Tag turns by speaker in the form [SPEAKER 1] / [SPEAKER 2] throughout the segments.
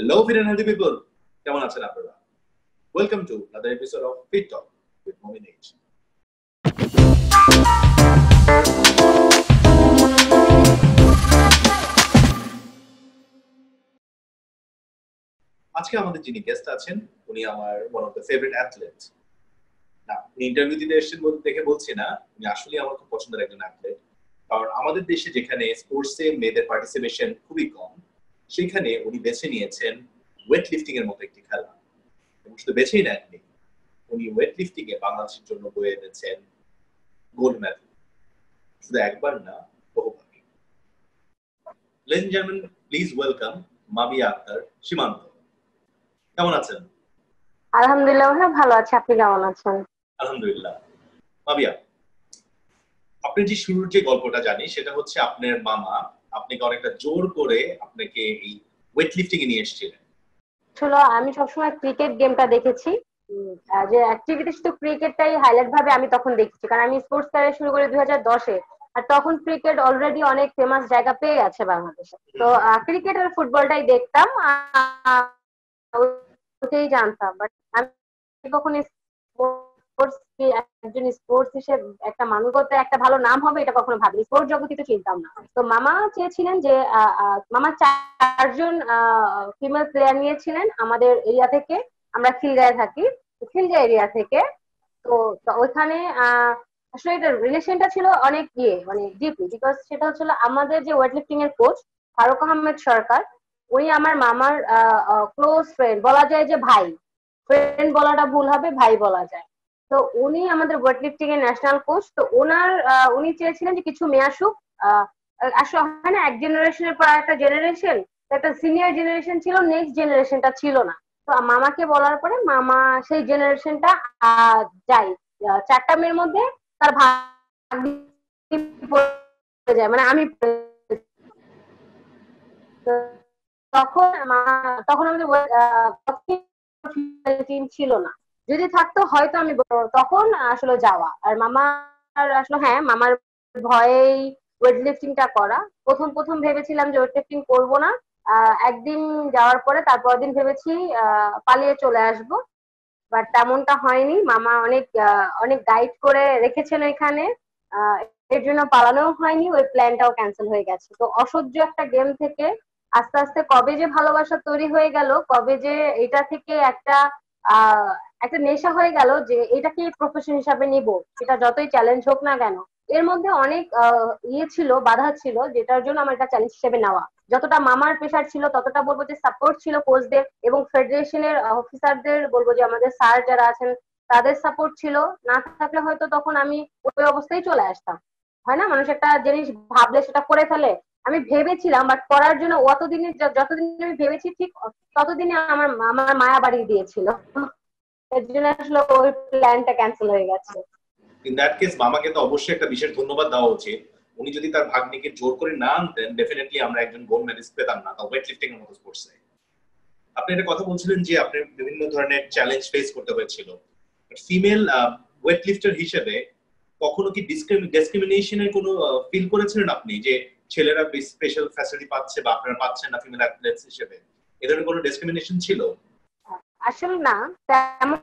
[SPEAKER 1] Hello, fit and healthy people. কেমন আছেন আপনারা? Welcome to another episode of Fit Talk with Momin H. আজকে আমাদের যিনি গেস্ট আছেন উনি আমার one of the favorite athletes. না, উনি ইন্টারভিউ দিতে এসেছেন বলতে দেখে বলছি না, উনি আসলে আমার খুব পছন্দের একজন অ্যাথলেট। কারণ আমাদের দেশে যেখানে স্পোর্টসে মেয়েদের পার্টিসিপেশন খুবই কম, সেখানে উনি বেছে নিয়েছেন ওয়েট লিফটিং এর মতো একটি খেলা। এবং শুধু বেছেই নেননি, উনি ওয়েট লিফটিং এ বাংলাদেশের জন্য বয়ে এনেছেন গোল্ড মেডেল। শুধু একবার না, বহুবার। Ladies and gentlemen, please welcome Mabia Akter সীমান্ত। কেমন আছেন?
[SPEAKER 2] আলহামদুলিল্লাহ ভালো আছি, আপনি কেমন আছেন?
[SPEAKER 1] আলহামদুলিল্লাহ। মাবিয়া, আপনি যে শুরুর যে গল্পটা জানি সেটা হচ্ছে আপনার মামা আপনাকে অনেকটা জোর করে আপনাকে এই ওয়েট লিফটিং এ নিয়ে এসেছিলেন।
[SPEAKER 2] আসলে আমি সবসময় ক্রিকেট গেমটা দেখেছি, যে অ্যাক্টিভিটি শুধু ক্রিকেটটাই হাইলাইট ভাবে আমি তখন দেখেছি, কারণ আমি স্পোর্টস ক্যারিয়ার শুরু করি 2010-এ। আর তখন ক্রিকেট অলরেডি অনেক ফেমাস জায়গা পেয়ে গেছে বাংলাদেশে। তো ক্রিকেট আর ফুটবলটাই দেখতাম, ওটাই জানতাম। বাট আমি কখনো একজন স্পোর্টস হিসেবে একটা মানুষগত একটা ভালো নাম হবে এটা কখনো ভাবিনি, স্পোর্টস জগতে তো চিনতাম না। তো মামা চেয়েছিলেন যে মামা 4জন ফিমেল প্লেয়ার নিয়েছিলেন আমাদের এরিয়া থেকে। আমরা খিলগাঁয়ে থাকি, খিলগাঁও এরিয়া থেকে। তো ওইখানে আসলে এটা রিলেশনটা ছিল অনেক মানে ডিপলি, বিকজ সেটা হচ্ছিল আমাদের যে ওয়েট লিফটিং এর কোচ ফারুক আহমেদ সরকার, উনি আমার মামার ক্লোজ ফ্রেন্ড, বলা যায় যে ভাই। ফ্রেন্ড বলাটা ভুল হবে, ভাই বলা যায়। তো উনি আমাদের ওয়েট লিফটিং এর ন্যাশনাল কোচ। তো উনি চেয়েছিলেন যে কিছু মেয়ে আসুক। আসলে হয় না, এক জেনারেশনের পর একটা জেনারেশন, একটা সিনিয়র জেনারেশন ছিল, নেক্সট জেনারেশনটা ছিল না। তো মামাকে বলার পরে মামা সেই জেনারেশনটা যাই 4টা মেয়ের মধ্যে তার ভাগ যায়, মানে আমি তখন আমাদের টিম ছিল না। যদি থাকতো হয়তো আমি তখন আসলে যাওয়া। আর মামার আসলে হ্যাঁ, মামার ভয়েই ওয়েট লিফটিংটা করা। প্রথম ভেবেছিলাম যে ওয়েট লিফটিং করবো না। একদিন যাওয়ার পরে তারপর দিন ভেবেছি পালিয়ে চলে আসবো, বাট তেমনটা হয়নি। মামা অনেক গাইড করে রেখেছেন এখানে, এর জন্য পালানোও হয়নি, ওই প্ল্যানটাও ক্যান্সেল হয়ে গেছে। তো অসহ্য একটা গেম থেকে আস্তে আস্তে কবে যে ভালোবাসা তৈরি হয়ে গেল, কবে যে এটা থেকে একটা নেশা হয়ে গেল যে এটাকে প্রফেশন হিসাবে নিব, সেটা যতই চ্যালেঞ্জ হোক না কেন। এর মধ্যে অনেক ছিল, বাধা ছিল, যেটার জন্য আমার এটা চ্যালেঞ্জ হিসেবে নেওয়া। যতটা মামার প্রেশার ছিল ততটা বলবো যে সাপোর্ট ছিল কোচদের এবং ফেডারেশনের অফিসারদের, বলবো যে আমাদের স্যার যারা আছেন তাদের সাপোর্ট ছিল। না থাকলে হয়তো তখন আমি ওই অবস্থায় চলে আসতাম। হয় না, মানুষ একটা জিনিস ভাবলে সেটা করে ফেলে। আমি ভেবেছিলাম, বাট করার জন্য যতদিন আমি ভেবেছি ঠিক ততদিনে আমার মায়া বাড়িয়ে দিয়েছিল। এর জন্য আসলে ওই প্ল্যানটা ক্যান্সেল হয়ে গেছে।
[SPEAKER 1] ইন দ্যাট কেস মামাকে তো অবশ্যই একটা বিশেষ ধন্যবাদ দেওয়া উচিত। উনি যদি তার ভাগ্নিকে জোর করে না আনতেন, ডেফিনেটলি আমরা একজন গোল্ড মেডেলিস্ট পেতাম না, তাও ওয়েট লিফটিং এর মতো স্পোর্টসে। আপনি একটা কথা বলছিলেন যে আপনি বিভিন্ন ধরনের চ্যালেঞ্জ ফেস করতে হয়েছিল। ফিমেল ওয়েট লিফটার হিসেবে কখনো কি ডিসক্রিমিনেশনের কোনো ফিল করেছিলেন আপনি, যে ছেলেরা স্পেশাল ফ্যাসিলিটি পাচ্ছে বা আপনারা পাচ্ছেন না ফিমেল অ্যাথলেটস হিসেবে? এ ধরনের কোনো ডিসক্রিমিনেশন ছিল?
[SPEAKER 2] আসলে না, তেমন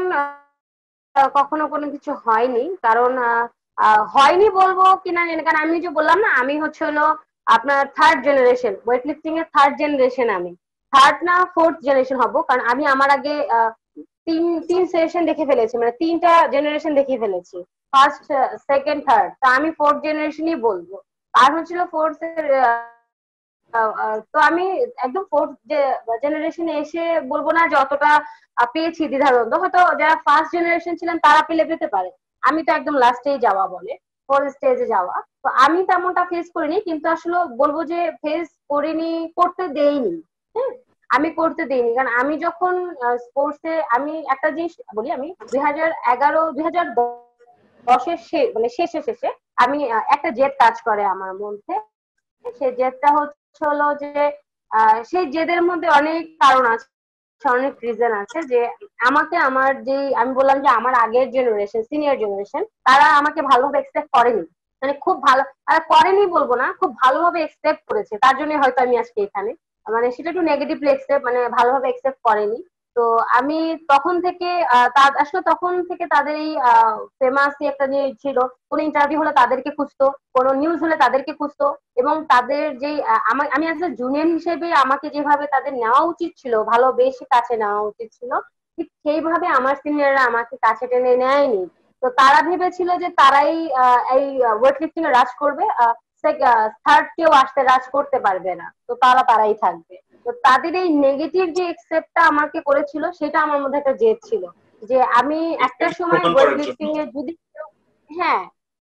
[SPEAKER 2] কখনো কোনো কিছু হয়নি। কারণ হয়নি বলবো কিনা জানি, কারণ আমি যে বললাম না, আমি হলো আপনার থার্ড জেনারেশন ওয়েট লিফটিং এর, থার্ড জেনারেশন। আমি থার্ড না ফোর্থ জেনারেশন হব, কারণ আমি আমার আগে তিন সেশন দেখে ফেলেছি, মানে 3টা জেনারেশন দেখে ফেলেছি, ফার্স্ট সেকেন্ড থার্ড। তা আমি ফোর্থ জেনারেশনই বলবো। আর হচ্ছিল ফোর্থ তো আমি একদম ফোর্থ জেনারেশনে এসে বলবো না যে অতটা পেয়েছি দ্বিধাদ্বন্দ্ব। হয়তো যারা ফার্স্ট জেনারেশন ছিলেন তারা পেতে পারে, আমি তো একদম লাস্টেই যাওয়া বলে, ফোর্থ স্টেজে যাওয়া। তো আমি তেমনটা ফেস করিনি, কিন্তু আসলে বলবো যে ফেস করিনি, করতে দেইনি। হ্যাঁ, আমি করতে দেইনি, কারণ আমি যখন স্পোর্টসে, আমি একটা জিনিস বলি, আমি 2011-2010-এর মানে শেষে আমি একটা জেদ কাজ করে আমার মধ্যে। সেই জেদটা হলো যে সেই জেদের মধ্যে অনেক কারণ আছে, অনেক রিজন আছে। যে আমাকে আমার যে আমি বললাম যে আমার আগের জেনারেশন, সিনিয়র জেনারেশন, তারা আমাকে ভালোভাবে এক্সপেক্ট করেনি। মানে খুব ভালো করেনি বলবো না, খুব ভালোভাবে এক্সপেক্ট করেছে, তার জন্য হয়তো আমি আজকে এখানে। মানে সেটা একটু নেগেটিভলি একসেপ্ট, মানে ভালোভাবে একসেপ্ট করেনি। তো আমি তখন থেকে আসলে তখন থেকে তাদের এই ফেমাস একটা যে ছিল, কোনো ইন্টারভিউ হলে তাদেরকে খুঁজতো, কোনো নিউজ হলে তাদেরকে খুঁজতো, এবং তাদের যে আমি আসলে জুনিয়র হিসেবে আমাকে যেভাবে তাদের নেওয়া উচিত ছিল, ভালো বেশি কাছে নেওয়া উচিত ছিল, ঠিক সেইভাবে আমার সিনিয়ররা আমাকে কাছে টেনে নেয়নি। তো তারা ভেবেছিল যে তারাই এই ওয়েট লিফটিং এ রাজ করবে, থার্ড কেউ আসতে রাজ করতে পারবে না, তো তারাই থাকবে। তো তাদের এই নেগেটিভ যে একসেপ্টটা আমাকে করেছিল, সেটা আমার মধ্যে একটা জেদ ছিল যে আমি একটা সময়
[SPEAKER 1] প্রমাণ
[SPEAKER 2] ওয়েট
[SPEAKER 1] করার জন্য।
[SPEAKER 2] লিফটিং এ যদি হ্যাঁ,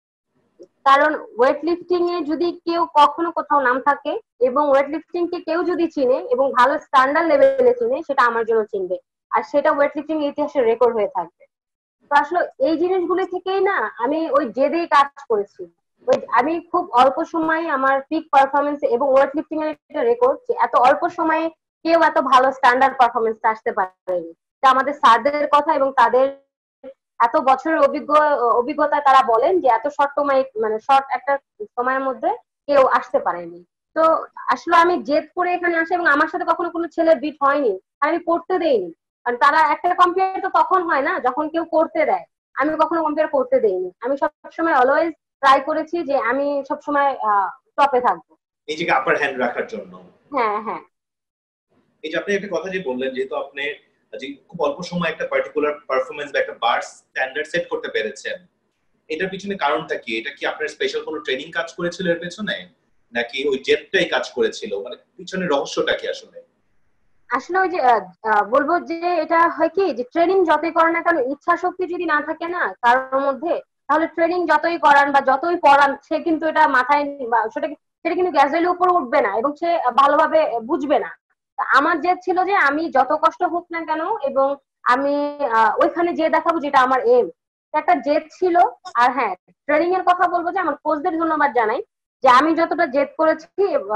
[SPEAKER 2] কারণ ওয়েট লিফটিং এ যদি কেউ কখনো কোথাও নাম থাকে এবং ওয়েট লিফটিং কে কেউ যদি চিনে এবং ভালো স্ট্যান্ডার্ড লেভেলে চিনে, সেটা আমার জন্য চিনবে, আর সেটা ওয়েট লিফটিং ইতিহাসে রেকর্ড হয়ে থাকবে। তো আসলে এই জিনিসগুলো থেকেই না আমি ওই জেদেই কাজ করেছি। ওই আমি খুব অল্প সময়ে আমার পিক পারফরমেন্স, এবং ওয়েট লিফটিং এর একটা রেকর্ড যে এত অল্প সময়ে কেউ এত ভালো স্ট্যান্ডার্ড পারফরমেন্স আসতে পারেনি। এটা আমাদের স্যারদের কথা, এবং তাদের এত বছরের অভিজ্ঞতা তারা বলেন যে এত শর্ট সময়, মানে শর্ট একটা সময়ের মধ্যে কেউ আসতে পারেনি। তো আসলে আমি জেদ করে এখানে আসি, এবং আমার সাথে কখনো কোনো ছেলে বিট হয়নি, আমি করতে দেইনি। কারণ তারা একটা কম্পেয়ার তো তখন হয় না যখন কেউ করতে দেয়, আমি কখনো কম্পেয়ার করতে দেইনি। আমি সবসময় অলওয়েজ ট্রাই করেছি যে আমি সবসময় টপে থাকবো,
[SPEAKER 1] নিজেকে আপার হ্যান্ড রাখার জন্য।
[SPEAKER 2] হ্যাঁ হ্যাঁ।
[SPEAKER 1] এই যে আপনি একটা কথা যে বললেন, যেহেতু আপনি যে খুব অল্প সময় একটা পার্টিকুলার পারফরমেন্স বা একটা বার স্ট্যান্ডার্ড সেট করতে পেরেছেন, এটার পিছনে কারণটা কি? এটা কি আপনার স্পেশাল কোনো ট্রেনিং কাজ করেছিল এর পেছনে, নাকি ওই জেটটাই কাজ করেছিল? মানে পিছনে রহস্যটা কি আসলে?
[SPEAKER 2] আসলে ওই যে বলবো যে এটা হয় কি, যে ট্রেনিং যতই করেন না কেন, ইচ্ছা শক্তি যদি না থাকে না কারোর মধ্যে, তাহলে ট্রেনিং যতই করান বা যতই পড়ান, সে কিন্তু এটা মাথায় বা সেটা সেটা কিন্তু গ্যাজুয়ালি উপরে উঠবে না, এবং সে ভালোভাবে বুঝবে না। আমার যে ছিল যে আমি যত কষ্ট হোক না কেন, এবং আমি ওইখানে যে দেখাবো যেটা আমার এম, একটা জেদ ছিল। আর হ্যাঁ, ট্রেনিং এর কথা বলবো যে আমার কোচদের ধন্যবাদ জানাই, যে আমি যতটা জেদ করেছি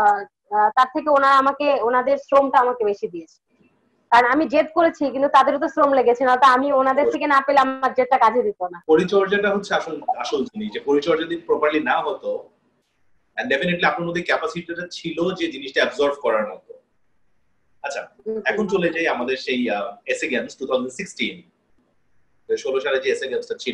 [SPEAKER 2] তার থেকে ওনারা আমাকে, ওনাদের শ্রমটা আমাকে বেশি দিয়েছে। কারণ আমি জেদ করেছি, কিন্তু তাদেরও তো শ্রম লেগেছে, না তো আমি ওনাদের থেকে না পেলে আমার জেদটা কাজে দিত না।
[SPEAKER 1] পরিচর্যাটা হচ্ছে আসল আসল জিনিস। যে পরিচর্যা যদি প্রপারলি না হতো, এন্ড ডেফিনেটলি আপনার মধ্যে ক্যাপাসিটিটা ছিল যে জিনিসটা অ্যাবজর্ব করার মতো। আচ্ছা, এখন চলে যাই আমাদের সেই এসএ গেমস 2016, 16 সালে যে এসএ গেমসটা ছিল,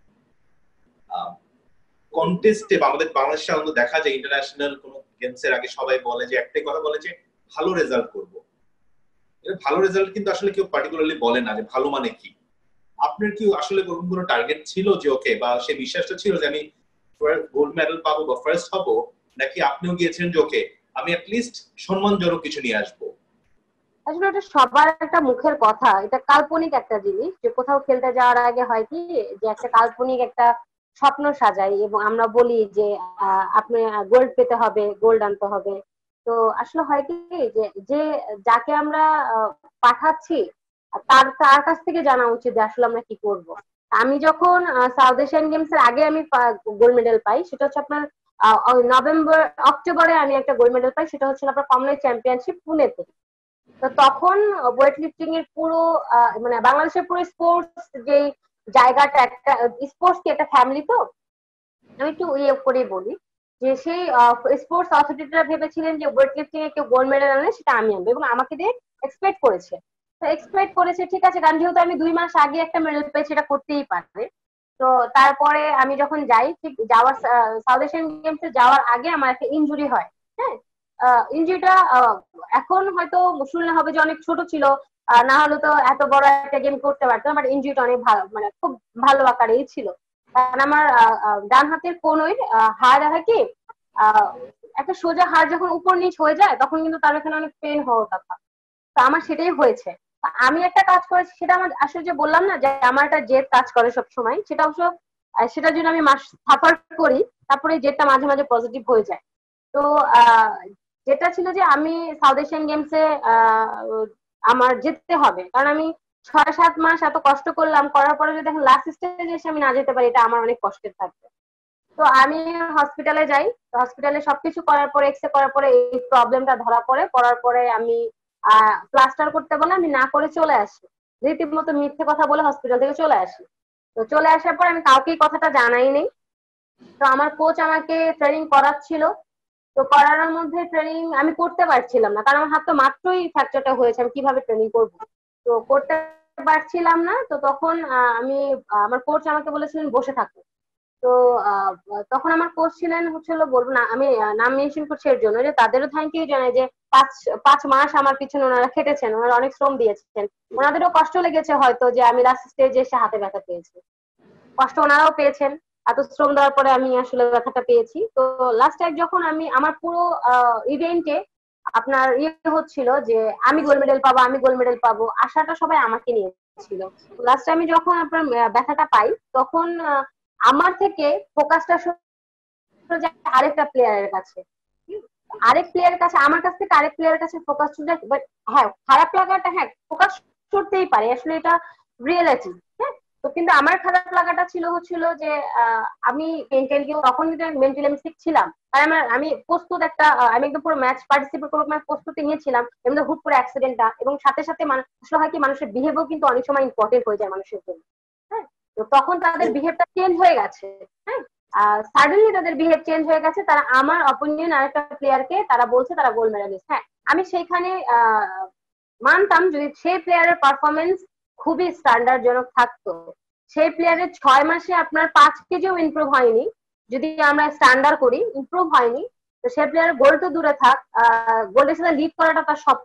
[SPEAKER 1] কন্টেস্টে আমাদের বাংলাদেশে সাধারণত দেখা যায় ইন্টারন্যাশনাল কোন গেমস এর আগে সবাই বলে যে একটাই কথা বলে যে ভালো রেজাল্ট করব। ভালো রেজাল্ট কিন্তু আসলে কেউ পার্টিকুলারলি বলে না যে ভালো মানে কি। আপনার কি আসলে কোনো টার্গেট ছিল যে ওকে, বা সেই বিশ্বাসটা ছিল যে আমি গোল্ড মেডেল পাবো বা ফার্স্ট হব, নাকি আপনিও গিয়েছেন যে ওকে আমি অ্যাটলিস্ট সম্মানজনক কিছু নিয়ে আসবো?
[SPEAKER 2] আসলে এটা সবার একটা মুখের কথা, এটা কাল্পনিক একটা জিনিস, যে কোথাও খেলতে যাওয়ার আগে হয় কি, যে একটা কাল্পনিক একটা স্বপ্ন সাজাই, এবং আমরা বলি যে আপনি গোল্ড পেতে হবে, গোল্ড আনতে হবে। তো আসলে হয় কি, যে যে যাকে আমরা পাঠাচ্ছি, তার তার কাছ থেকে জানা উচিত যে আসলে আমরা কি করব। আমি যখন সাউথ এশিয়ান গেমস এর আগে আমি গোল্ড মেডেল পাই, সেটা হচ্ছে আপনার নভেম্বর অক্টোবরে আমি একটা গোল্ড মেডেল পাই, সেটা হচ্ছে আপনার কমনওয়েলথ চ্যাম্পিয়নশিপ পুনেতে। তো তখন ওয়েট লিফটিং এর পুরো মানে বাংলাদেশের পুরো স্পোর্টস যে জায়গাটা, একটা স্পোর্টস কি একটা ফ্যামিলি, তো আমি একটু ইয়ে করে বলি যে সেই স্পোর্টস অথরিটিরা ভেবেছিলেন যে ওয়েট লিফটিং এ কেউ গোল্ড মেডেল আনলে সেটা আমি আনবো, এবং আমাকে দিয়ে এক্সপেক্ট করেছে। তো এক্সপেক্ট করেছে, ঠিক আছে, কারণ যেহেতু আমি 2 মাস আগে একটা মেডেল পেয়েছি, সেটা করতেই পারবে। তো তারপরে আমি যখন যাই, ঠিক যাওয়ার সাউথ এশিয়ান গেমসে যাওয়ার আগে আমার একটা ইনজুরি হয়। হ্যাঁ, ইনজুরিটা এখন হয়তো শুনলে হবে যে অনেক ছোট ছিল, না হলে তো এত বড় একটা গেম করতে পারতাম, বাট ইনজুরিটা অনেক ভালো, মানে খুব ভালো আকারেই ছিল। কারণ আমার ডান হাতের কোনোই হাড় হয় কি, আহ, একটা সোজা হাড় যখন উপর নিচ হয়ে যায়, তখন কিন্তু তার এখানে অনেক পেন হওয়ার কথা। তো আমার সেটাই হয়েছে। আমি একটা কাজ করেছি, সেটা আমার আসলে যে বললাম না যে আমার একটা জেদ কাজ করে সব সময়, সেটা অবশ্য সেটার জন্য আমি মাস সাফার করি, তারপরে জেদটা মাঝে মাঝে পজিটিভ হয়ে যায়। তো যেটা ছিল যে আমি সাউথ এশিয়ান গেমসে আমার যেতে হবে, কারণ আমি 6-7 মাস এত কষ্ট করলাম, করার পরে যদি এখন লাস্ট স্টেজে এসে আমি না যেতে পারি, এটা আমার অনেক কষ্টের থাকবে। তো আমি হসপিটালে যাই, তো হসপিটালে সবকিছু করার পরে, এক্সরে করার পরে এই প্রবলেমটা ধরা পড়ে, পড়ার পরে আমি প্লাস্টার করতে বলে আমি না করে চলে আসি, রীতিমতো মিথ্যে কথা বলে হসপিটাল থেকে চলে আসি। তো চলে আসার পর আমি কাউকে কথাটা জানাই নেই। তো আমার কোচ আমাকে ট্রেনিং করাচ্ছিল, তো তো করানোর মধ্যে ট্রেনিং আমি করতে পারছিলাম না, কারণ আমার হাত তো মাত্রই ফ্র্যাকচারটা হয়েছে, আমি কিভাবে ট্রেনিং করবো, তো করতে পারছিলাম না। তো তখন আমি আমার কোচ আমাকে বলেছিলেন বসে থাকো। তো তখন আমার কোচ ছিলেন হচ্ছিল, বলবো না আমি নাম মেনশন করছি এর জন্য যে তাদেরও থ্যাংক ইউ জানাই যে 5 মাস আমার পিছনে ওনারা খেটেছেন, ওনারা অনেক শ্রম দিয়েছেন, ওনাদেরও কষ্ট লেগেছে হয়তো যে আমি লাস্ট স্টেজে এসে হাতে ব্যথা পেয়েছি, কষ্ট ওনারাও পেয়েছেন, এত শ্রম দেওয়ার পরে আমি আসলে ব্যথাটা পেয়েছি। তো লাস্ট টাইম যখন আমি আমার পুরো ইভেন্টে আপনার হচ্ছিল যে আমি গোল্ড মেডেল পাবো, আমি গোল্ড মেডেল পাবো, আশাটা সবাই আমাকে নিয়ে ছিল। লাস্ট টাইমে যখন আপনার ব্যথাটা পাই তখন আমার থেকে ফোকাসটা আরেকটা প্লেয়ারের কাছে, আরেক প্লেয়ারের কাছে, আমার কাছ থেকে আরেক প্লেয়ারের কাছে ফোকাস চলে যায়। বাট হ্যাঁ, খারাপ লাগাটা হ্যাঁ ফোকাস করতেই পারে, আসলে এটা রিয়েলিটি। হ্যাঁ, তো কিন্তু আমার খারাপ লাগাটা হচ্ছিল যে আমি মেন্টালি, তখন কিন্তু মেন্টালি আমি ঠিক ছিলাম, আর আমি প্রস্তুত একটা আমি একদম পুরো ম্যাচ পার্টিসিপেট করবো মানে প্রস্তুতি নিয়েছিলাম, এমনি হুট করে অ্যাক্সিডেন্টটা, এবং সাথে সাথে আসলে হয় কি মানুষের বিহেভও কিন্তু অনেক সময় ইম্পর্টেন্ট হয়ে যায় মানুষের জন্য। হ্যাঁ, তো তখন তাদের বিহেভটা চেঞ্জ হয়ে গেছে। হ্যাঁ, সাডেনলি তাদের বিহেভ চেঞ্জ হয়ে গেছে, তারা আমার অপোনেন্ট আরেকটা প্লেয়ারকে তারা বলছে তারা গোল্ড মেডালিস্ট। হ্যাঁ, আমি সেইখানে মানতাম যদি সেই প্লেয়ারের পারফরমেন্স খুবই স্ট্যান্ডার্ড জনক থাকতো, সেই প্লেয়ারের 6 মাসে আপনার 5 কেজিও ইমপ্রুভ হয়নি, যদি আমরা স্ট্যান্ডার্ড করি ইমপ্রুভ হয়নি, তো সেই প্লেয়ারের গোল তো দূরে থাক, গোল্ডের সাথে লিড করাটা তার স্বপ্ন।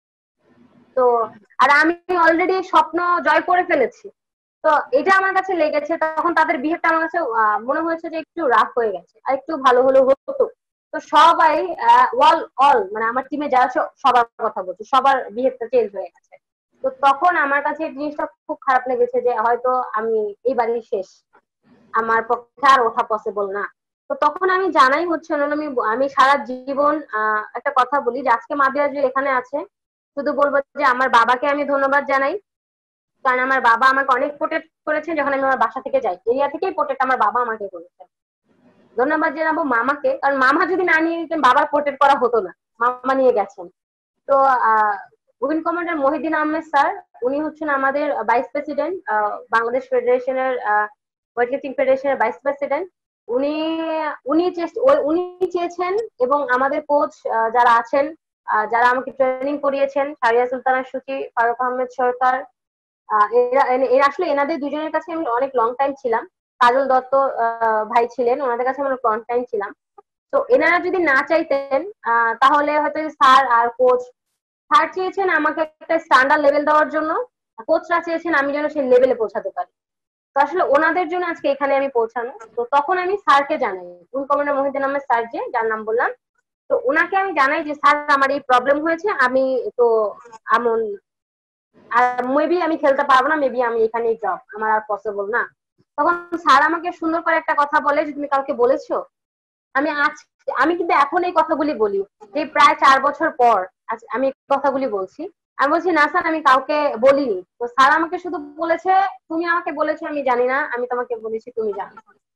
[SPEAKER 2] তো আর আমি অলরেডি স্বপ্ন জয় করে ফেলেছি, তো এটা আমার কাছে লেগেছে। তখন তাদের বিহেভটা আমার কাছে মনে হয়েছে যে একটু রাফ হয়ে গেছে, আর একটু ভালো হলে হতো। তো সবাই অল মানে আমার টিমে যারা সবার কথা বলছি, সবার বিহেভটা চেঞ্জ হয়ে গেছে। তো তখন আমার কাছে এই জিনিসটা খুব খারাপ লেগেছে যে হয়তো আমি এইবারই শেষ, আমার পক্ষে আর ওঠা পসিবল না। তো তখন আমি জানাই হচ্ছে আমি সারা জীবন একটা কথা বলি যে আজকে মাবিয়া যে এখানে আছে, শুধু বলবো যে আমার বাবাকে আমি ধন্যবাদ জানাই, কারণ আমার বাবা আমাকে অনেক প্রোটেক্ট করেছেন। যখন আমি আমার বাসা থেকে যাই, এরিয়া থেকেই প্রোটেক্ট আমার বাবা আমাকে করেছেন। ধন্যবাদ জানাবো মামাকে, কারণ মামা যদি না নিয়ে নিতেন বাবার প্রোটেক্ট করা হতো না, মামা নিয়ে গেছেন। তো wing commander Mohiuddin Ahmed sir, উনি হচ্ছেন আমাদের ভাইস প্রেসিডেন্ট, বাংলাদেশ ফেডারেশনের ওয়েটলিফটিং ফেডারেশনের ভাইস প্রেসিডেন্ট। উনি উনি উনি চেয়েছেন, এবং আমাদের কোচ যারা আছেন, যারা আমাকে ট্রেনিং করিয়েছেন, সারিয়া সুলতানা সুচি, ফারুক আহমেদ সরকার, এরা আসলে এনাদের দুজনের কাছে আমি অনেক লং টাইম ছিলাম। কাজল দত্ত ভাই ছিলেন, ওনাদের কাছে আমরা লং টাইম ছিলাম। তো এনারা যদি না চাইতেন তাহলে হয়তো স্যার আর কোচ, স্যার চেয়েছেন আমাকে একটা স্ট্যান্ডার্ড লেভেল দেওয়ার জন্য, কোচরা চেয়েছেন আমি যেন সেই লেভেলে পৌঁছাতে পারি। তো আসলে ওনাদের জন্য আজকে এখানে আমি পৌঁছানো। তো তখন আমি স্যারকে জানাই, wing commander Mohiuddin Ahmed sir যে যার নাম বললাম, তো ওনাকে আমি জানাই যে স্যার আমার এই প্রবলেম হয়েছে, আমি তো এমন আর মেবি আমি খেলতে পারবো না, মেবি আমি এখানেই ড্রপ, আমার আর পসিবল না। তখন স্যার আমাকে সুন্দর করে একটা কথা বলে যে তুমি কাউকে বলেছো? আমি কিন্তু এখন এই কথাগুলি বলি যে প্রায় 4 বছর পর আমি এই কথাগুলি বলছি। আমি বলছি না স্যার আমি কাউকে বলিনি। তো স্যার আমাকে শুধু বলেছে তুমি আমাকে বলেছো আমি জানি না, আমি তোমাকে বলেছি তুমি জানো।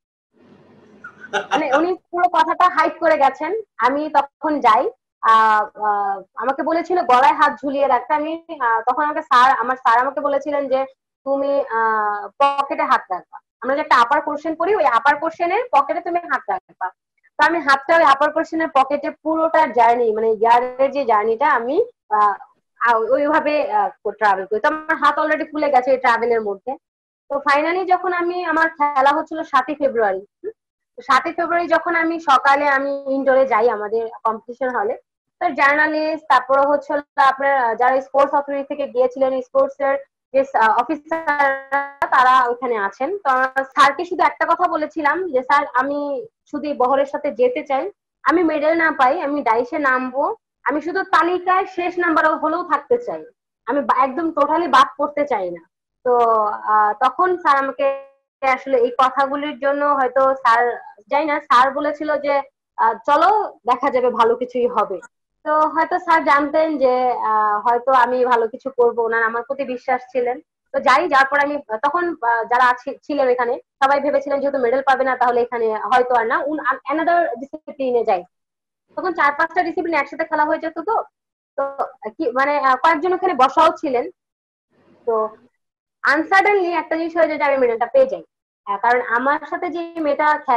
[SPEAKER 2] মানে উনি পুরো কথাটা হাইড করে গেছেন। আমি তখন যাই, আমাকে বলেছিল গলায় হাত ঝুলিয়ে রাখতে। আমি তখন আমার স্যার আমাকে বলেছিলেন যে তুমি পকেটে হাত রাখবা, আমরা যে একটা আপার পোর্শন করি ওই আপার পোর্শনের পকেটে তুমি হাত রাখবা। তো আমি হাতটা ওই আপার পোর্শনের পকেটে পুরোটা জার্নি, মানে ইয়ারের যে জার্নিটা আমি ওইভাবে ট্রাভেল করি। তো আমার হাত অলরেডি ফুলে গেছে এই ট্রাভেলের মধ্যে। তো ফাইনালি যখন আমার খেলা হচ্ছিল 7ই ফেব্রুয়ারি, 7ই ফেব্রুয়ারি যখন আমি সকালে আমি ইনডোরে যাই আমাদের কম্পিটিশন হলে, তো জার্নালিস্ট, তারপরে হচ্ছে আপনার যারা স্পোর্টস অথরিটি থেকে গিয়েছিলেন, স্পোর্টস এর যে অফিসার তারা ওখানে আছেন। তো স্যারকে শুধু একটা কথা বলেছিলাম যে স্যার আমি শুধু এই বহরের সাথে যেতে চাই, আমি মেডেল না পাই, আমি ডাইসে নামবো, আমি শুধু তালিকায় শেষ নাম্বার হলেও থাকতে চাই, আমি একদম টোটালি বাদ পড়তে চাই না। তো তখন স্যার আমাকে আসলে এই কথাগুলির জন্য হয়তো স্যার, জানি না, স্যার বলেছিল যে চলো দেখা যাবে ভালো কিছুই হবে। তো হয়তো স্যার জানতেন যে হয়তো আমি ভালো কিছু করবো, ওনার আমার প্রতি বিশ্বাস ছিলেন। তো যাই, যার পর আমি তখন যারা ছিলেন এখানে সবাই ভেবেছিলেন যেহেতু মেডেল পাবে না তাহলে এখানে হয়তো আর না, অ্যানাদার ডিসিপ্লিনে যাই। তখন 4-5টা ডিসিপ্লিন একসাথে খেলা হয়ে যেত। তো তো কি মানে কয়েকজন ওখানে বসাও ছিলেন। তো আনসার্টেনলি একটা জিনিস হয়ে যায় যে আমি মেডেলটা পেয়ে যাই, কারণ আমার সাথে যে মেয়েটা খেলে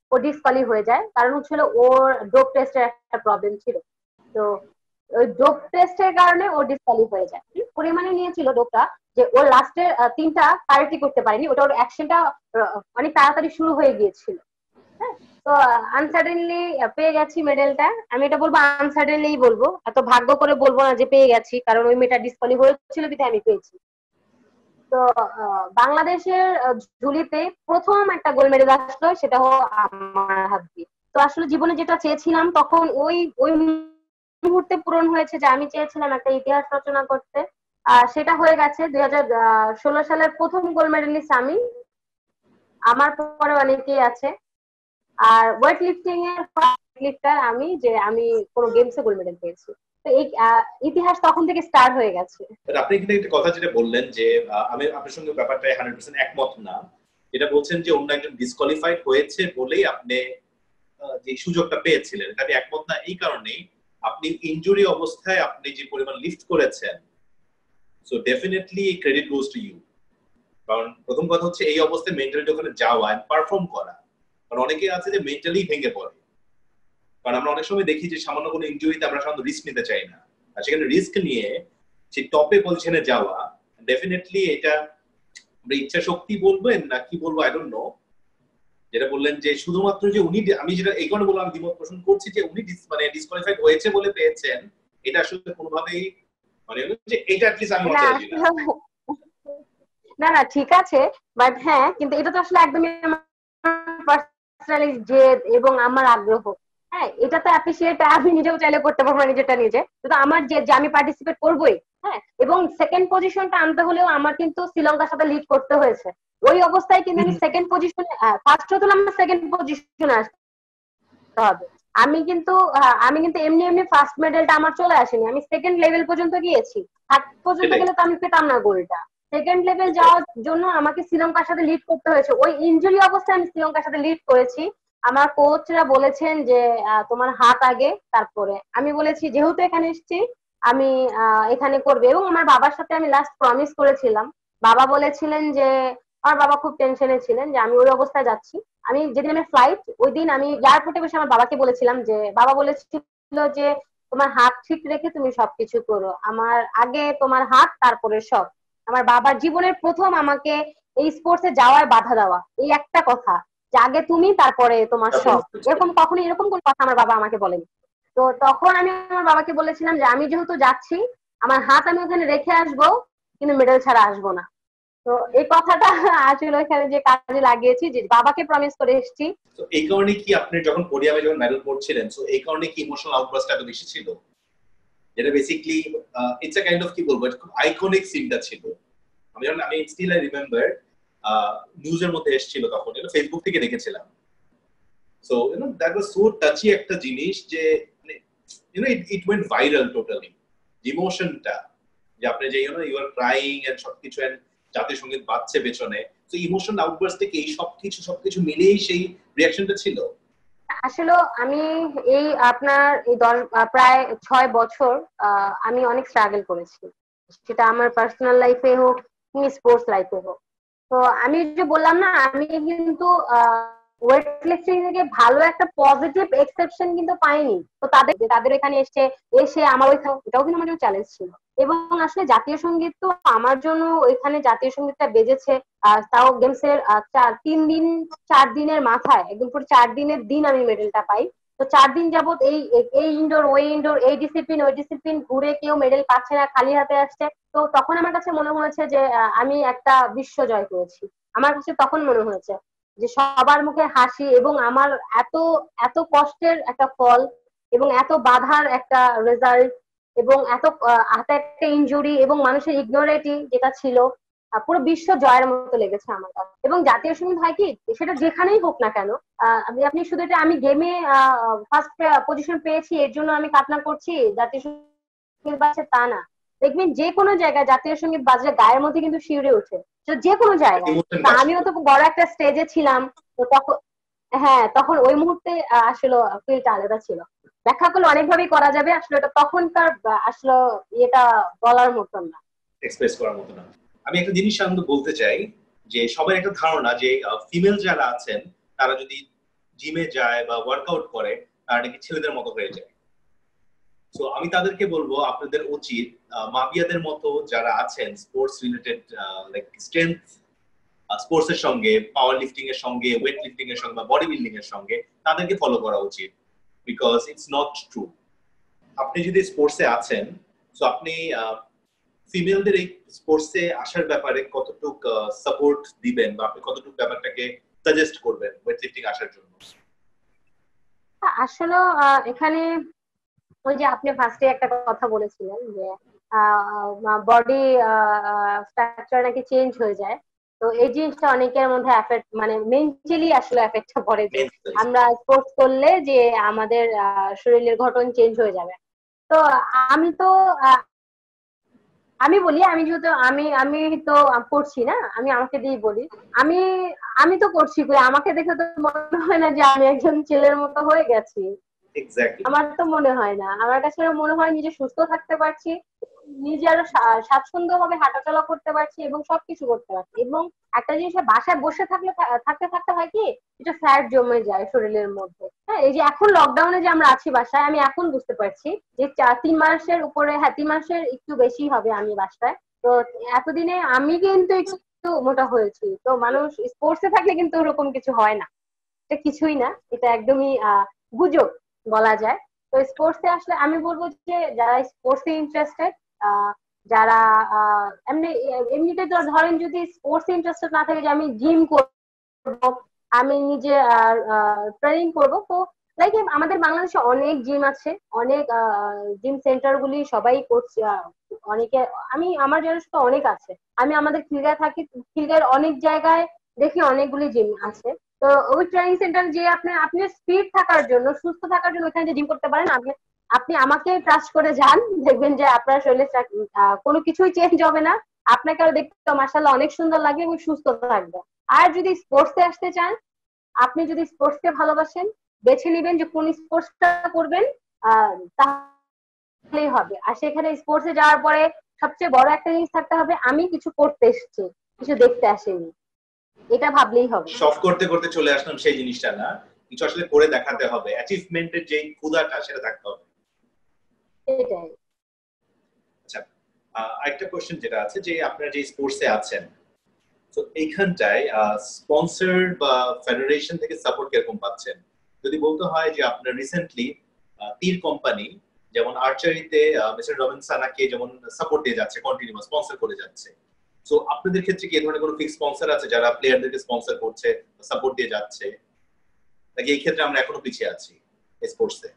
[SPEAKER 2] ও ডিসকোয়ালি হয়ে যায়। কারণ হচ্ছিল ওর ডোপ টেস্টের একটা প্রবলেম ছিল। তো ওই ডোপ টেস্টের কারণে ও ডিসকোয়ালি হয়ে যায়। পরিমাণে নিয়েছিল ডোপটা যে ওর লাস্টের 3টা পার্টি করতে পারেনি, ওটা ওর অ্যাকশনটা অনেক তাড়াতাড়ি শুরু হয়ে গিয়েছিল। হ্যাঁ, তো আনসার্টেনলি পেয়ে গেছি মেডেলটা। আমি এটা বলবো আনসার্টেনলি বলবো, এত ভাগ্য করে বলবো না যে পেয়ে গেছি, কারণ ওই মেয়েটা ডিসকোয়ালি হয়েছিল বিধায় আমি পেয়েছি। তো বাংলাদেশের ঝুলিতে প্রথম একটা গোল্ড মেডেল আসলো, সেটা হলো আমার হাত দিয়ে। তো আসলে জীবনে যেটা চেয়েছিলাম তখন ওই ওই মুহূর্তে পূরণ হয়েছে, যে আমি চেয়েছিলাম একটা ইতিহাস রচনা করতে, সেটা হয়ে গেছে। 2016 সালের প্রথম গোল্ড মেডেলিস্ট আমি, আমার পরে অনেকেই আছে। আর ওয়েট লিফটিং এর লিফটার আমি, যে আমি কোনো গেমসে গোল্ড মেডেল পেয়েছি। তো এই ইতিহাস তখন থেকে স্টার্ট হয়ে গেছে।
[SPEAKER 1] আপনি কিন্তু একটা কথা যেটা বললেন যে আমি আপনার সঙ্গে ব্যাপারটা 100% একমত না, যেটা বলছেন যে অন্য একজন ডিসকোয়ালিফাইড হয়েছে বলেই আপনি যে সুযোগটা পেয়েছিলেন, এটা আমি একমত না। এই কারণেই আপনি ইনজুরি অবস্থায় আপনি যে পরিমাণ লিফট করেছেন, so definitely credit goes to you. কারণ প্রথম কথা হচ্ছে এই অবস্থায় মেন্টালি ওখানে যাওয়া এন্ড পারফর্ম করা। কারণ অনেকে আছে যে মেন্টালি ভেঙে পড়ে, কারণ আমরা অনেক সময় দেখি যে সামান্য কোনো ইনজুরিতে আমরা সাধারণত রিস্ক নিতে চাই না, আর সেখানে রিস্ক নিয়ে সেই টপে পজিশনে যাওয়া, ডেফিনেটলি এটা আমরা ইচ্ছা শক্তি বলবেন না কি বলবো আই ডোন্ট নো। যেটা বললেন যে শুধুমাত্র যে উনি, আমি যেটা এই কারণে বললাম, আমি দ্বিমত পোষণ করছি যে উনি মানে ডিসকোয়ালিফাইড হয়েছে বলে পেয়েছেন, এটা আসলে কোনোভাবেই মানে যে এটা অ্যাটলিস্ট আমি মনে রাখি না।
[SPEAKER 2] না না ঠিক আছে, বাট হ্যাঁ, কিন্তু এটা তো আসলে একদমই আমার পার্সোনালি জেদ এবং আমার আগ্রহ। হ্যাঁ, এটা তো অ্যাপ্রিসিয়েট আমি নিজেও চাইলে করতে পারবো না নিজেটা নিজে, কিন্তু আমার যে আমি পার্টিসিপেট করবোই। হ্যাঁ, এবং সেকেন্ড পজিশনটা আনতে হলেও আমার কিন্তু শ্রীলঙ্কার সাথে লিড করতে হয়েছে। ওই অবস্থায় কিন্তু আমি সেকেন্ড পজিশনে, ফার্স্ট হতে আমার সেকেন্ড পজিশনে আসতে হবে। আমি কিন্তু এমনি এমনি ফার্স্ট মেডেলটা আমার চলে আসেনি, আমি সেকেন্ড লেভেল পর্যন্ত গিয়েছি। থার্ড পর্যন্ত গেলে তো আমি পেতাম না গোলটা। সেকেন্ড লেভেল যাওয়ার জন্য আমাকে শ্রীলঙ্কার সাথে লিড করতে হয়েছে। ওই ইনজুরি অবস্থায় আমি শ্রীলঙ্কার সাথে লিড করেছি। আমার কোচরা বলেছেন যে তোমার হাত আগে, তারপরে আমি বলেছি যেহেতু এখানে এসেছি আমি এখানে করবে। এবং আমার বাবার সাথে আমি লাস্ট প্রমিস করেছিলাম। বাবা বলেছিলেন যে, আমার বাবা খুব টেনশনে ছিলেন যে আমি ওই অবস্থায় যাচ্ছি। আমি যেদিন আমি ফ্লাইট, ওই দিন আমি এয়ারপোর্টে বসে আমার বাবাকে বলেছিলাম যে, বাবা বলেছিল যে তোমার হাত ঠিক রেখে তুমি সবকিছু করো, আমার আগে তোমার হাত তারপরে সব। আমার বাবার জীবনের প্রথম আমাকে এই স্পোর্টসে যাওয়ার বাধা দেওয়া, এই একটা কথা, যে আগে তুমি তারপরে তোমার সব। এরকম কোন কথা আমার বাবা আমাকে বলেনি। তো তখন আমি আমার বাবাকে বলেছিলাম যে আমি যেহেতু যাচ্ছি, আমার হাত আমি ওখানে রেখে আসবো, কিন্তু মেডেল ছাড়া আসবো না। তো এই কথাটা আসলে ওখানে যে কাজে লাগিয়েছি, যে বাবাকে প্রমিস করে এসেছি।
[SPEAKER 1] তো এই কারণে কি আপনি যখন পোডিয়ামে যখন মেডেল পড়ছিলেন, সো এই কারণে কি ইমোশনাল আউটবার্স্ট এত বেশি ছিল? যেটা basically it's a kind of কি বলবো, এটা খুব আইকনিক সিনটা ছিল। আমি স্টিল আই রিমেম্বার, নিউজের মধ্যে এসেছিল তখন, ফেসবুক থেকে দেখেছিলাম। So that was so touchy একটা জিনিস, যে ইট ওয়েন্ট ভাইরাল টোটালি। ইমোশনটা যে আপনি যে ইউ আর ক্রাইং এন্ড সবকিছু, এন্ড জাতীয় সঙ্গীত বাজছে পেছনে, তো ইমোশন আউটবার্স্ট থেকে এই সবকিছু মিলেই সেই রিঅ্যাকশনটা ছিল।
[SPEAKER 2] আসলে আমি এই আপনার এই প্রায় 6 বছর আমি অনেক স্ট্রাগল করেছি, সেটা আমার পার্সোনাল লাইফে হোক, স্পোর্টস লাইফে হোক। তো আমি যে বললাম না, আমি কিন্তু ওয়েট লিফটিং থেকে ভালো একটা পজিটিভ এক্সেপশন কিন্তু পাইনি। তো তাদের এখানে এসে আমার এটাও কিন্তু আমার জন্য চ্যালেঞ্জ ছিল। এবং আসলে জাতীয় সঙ্গীত তো আমার জন্য, ওইখানে জাতীয় সঙ্গীতটা বেজেছে, তাও গেমস এর 4 দিনের মাথায়, একদম পুরো 4 দিনের দিন আমি মেডেলটা পাই। তো 4 দিন যাবত এই ইনডোর ওই ইনডোর, এই ডিসিপ্লিন ওই ডিসিপ্লিন ঘুরে কেউ মেডেল পাচ্ছে না, খালি হাতে আসছে। তো তখন আমার কাছে মনে হয়েছে যে আমি একটা বিশ্ব জয় করেছি। আমার কাছে তখন মনে হয়েছে যে সবার মুখে হাসি, এবং আমার এত এত কষ্টের একটা ফল, এবং এত বাধার একটা রেজাল্ট, এবং এত হাতে একটা ইনজুরি, এবং মানুষের ইগনোরেটি যেটা ছিল, পুরো বিশ্ব জয়ের মতো লেগেছে আমার কাছে। এবং জাতীয় সঙ্গীত হয় কি, সেটা যেখানেই হোক না কেন, আপনি শুধু এটা আমি গেমে ফার্স্ট পজিশন পেয়েছি এর জন্য আমি কান্না করছি, জাতীয় সঙ্গীত বাজছে তা না। দেখবেন যে কোনো জায়গায় জাতীয় সঙ্গীত বাজলে গায়ের মধ্যে কিন্তু শিউরে ওঠে, যে কোনো জায়গায়। আমিও তো বড় একটা স্টেজে ছিলাম, তো তখন হ্যাঁ, তখন ওই মুহূর্তে আসলে ফিলটা আলাদা ছিল। ব্যাখ্যা করলে অনেকভাবেই করা যাবে, আসলে এটা তখনকার আসলে এটা বলার মতন না,
[SPEAKER 1] এক্সপ্রেস করার মতো না। আমি একটা জিনিস বলতে চাই, যে সবার একটা ধারণা যে ফিমেল যারা আছেন তারা যদি জিমে যায় বা ওয়ার্কআউট করে তারা নাকি ছেলেদের মতো হয়ে যায়। তো আমি তাদেরকে বলবো আপনাদের উচিত মাবিয়াদের মতো যারা আছেন sports related like strength sports এর সঙ্গে, পাওয়ার লিফটিং এর সঙ্গে, ওয়েট লিফটিং এর সঙ্গে বা বডি বিল্ডিং এর সঙ্গে তাদেরকে ফলো করা উচিত, বিকজ ইটস নট ট্রু। আপনি যদি স্পোর্টসে আছেন, তো আপনি ফিমেলদের এই স্পোর্টসে আসার ব্যাপারে কতটুকু সাপোর্ট দিবেন বা আপনি কতটুকু ব্যাপারটাকে সাজেস্ট করবেন ওয়েট লিফটিং আসার জন্য?
[SPEAKER 2] আসলে এখানে ওই যে আপনি ফার্স্টে একটা কথা বলেছিলেন যে বডি স্ট্রাকচার নাকি চেঞ্জ হয়ে যায়, তো এই জিনিসটা অনেকের মধ্যে এফেক্ট মানে মেন্টালি আসলে এফেক্টটা পড়ে যে আমরা স্পোর্টস করলে যে আমাদের শরীরের গঠন চেঞ্জ হয়ে যাবে। তো আমি তো আমি বলি, আমি যেহেতু আমি আমি তো করছি না, আমি আমাকে দিয়ে বলি, আমি আমি তো করছি, আমাকে দেখে তো মনে হয় না যে আমি একজন ছেলের মতো হয়ে গেছি। আমার তো মনে হয় না, আমার কাছে মনে হয় নিজে সুস্থ থাকতে পারছি, নিজে আরো স্বাচ্ছন্দ্য ভাবে হাঁটাচলা করতে পারছি এবং সবকিছু করতে পারছি। এবং একটা জিনিস বাসায় বসে থাকলে থাকতে থাকতে হয় কি, এটা ফ্যাট জমে যায় শরীরের মধ্যে। হ্যাঁ, এই যে এখন লকডাউনে যে আমরা আছি বাসায়, আমি এখন বুঝতে পারছি যে 3 মাসের উপরে, হ্যাঁ 3 মাসের একটু বেশি হবে আমি বাসায়। তো এতদিনে আমি কিন্তু একটু মোটা হয়েছি। তো মানুষ স্পোর্টসে থাকলে কিন্তু ওরকম কিছু হয় না, এটা কিছুই না, এটা একদমই গুজব বলা যায়। তো স্পোর্টসে আসলে আমি বলবো যে যারা স্পোর্টসে ইন্টারেস্টেড, যারা এমনিতে ধরেন যদি স্পোর্টস ইন্টারেস্টেড না থাকে যে আমি জিম করবো, আমি নিজে ট্রেনিং করবো, তো লাইক আমাদের বাংলাদেশে অনেক জিম আছে, অনেক জিম সেন্টার গুলি সবাই করছে, অনেকে, আমি আমার জেনারেশন তো অনেক আছে। আমি আমাদের খিলগাঁয় থাকি, খিলগাঁয়ের অনেক জায়গায় দেখি অনেকগুলি জিম আছে। তো ওই ট্রেনিং সেন্টার যে আপনি ফিট থাকার জন্য, সুস্থ থাকার জন্য ওখানে জিম করতে পারেন। আপনি আপনি আমাকে ট্রাস্ট করে যান, দেখবেন যে আপনার শরীরে কোনো কিছুই চেঞ্জ হবে না, আপনাকে আরো দেখতে মাশাআল্লাহ অনেক সুন্দর লাগবে এবং সুস্থ থাকবে। আর যদি স্পোর্টসে আসতে চান, আপনি যদি স্পোর্টসকে ভালোবাসেন, বেছে নিবেন যে কোন স্পোর্টসটা করবেন, তাহলেই হবে। আর সেখানে স্পোর্টসে যাওয়ার পরে সবচেয়ে বড় একটা জিনিস থাকতে হবে, আমি কিছু করতে এসেছি, কিছু দেখতে আসেনি, এটা ভাবলেই হবে।
[SPEAKER 1] শখ করতে করতে চলে আসলাম সেই জিনিসটা না, কিছু আসলে করে দেখাতে হবে, অ্যাচিভমেন্টের যে ক্ষুধাটা সেটা থাকতে হবে।
[SPEAKER 2] সেটাই।
[SPEAKER 1] আচ্ছা, আরেকটা কোশ্চেন যেটা আছে যে আপনারা যে স্পোর্টসে আছেন, তো এইখানটায় স্পন্সর বা ফেডারেশন থেকে সাপোর্ট কিরকম পাচ্ছেন? যদি বলতে হয় যে আপনার রিসেন্টলি তীর কোম্পানি যেমন আর্চারিতে মিস্টার রবিনসানাকে যেমন সাপোর্ট দিয়ে যাচ্ছে, কন্টিনিউয়াস স্পন্সর করে যাচ্ছে, তো আপনাদের ক্ষেত্রে কি এই ধরনের কোনো ফিক্স স্পন্সর আছে যারা প্লেয়ারদেরকে স্পন্সর করছে, সাপোর্ট দিয়ে যাচ্ছে, নাকি এই ক্ষেত্রে আমরা এখনো পিছিয়ে আছি স্পোর্টসে?